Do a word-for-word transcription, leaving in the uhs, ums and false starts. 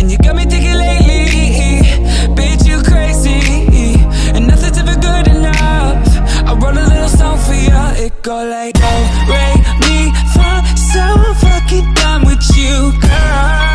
And you got me thinking lately, bitch, you crazy, and nothing's ever good enough. I wrote a little song for you. It go like, oh, Ray, me, fa, so fucking done with you, girl.